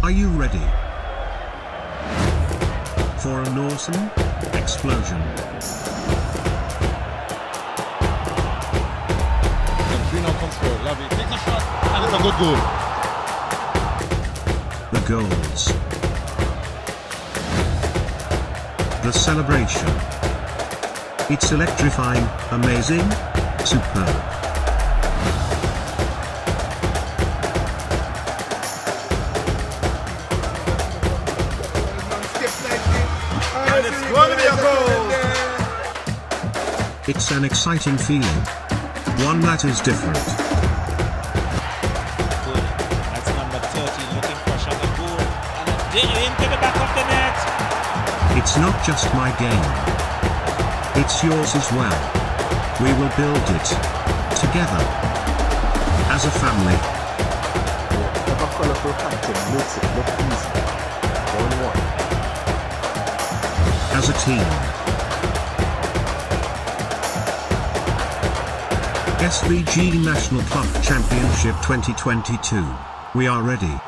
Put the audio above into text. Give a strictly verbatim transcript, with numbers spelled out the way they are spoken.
Are you ready for an awesome explosion? Three now control, love it. Takes a shot, and it's a good goal. The goals. The celebration. It's electrifying, amazing, superb. And it's going to be a goal. It's an exciting feeling. One that is different. Good. That's number thirteen looking for a shot at goal. And a dig into the back of the net. It's not just my game. It's yours as well. We will build it together as a family. Whatever colorful pattern makes it look easy. One one. As a team. S V G National Club Championship twenty twenty-two. We are ready.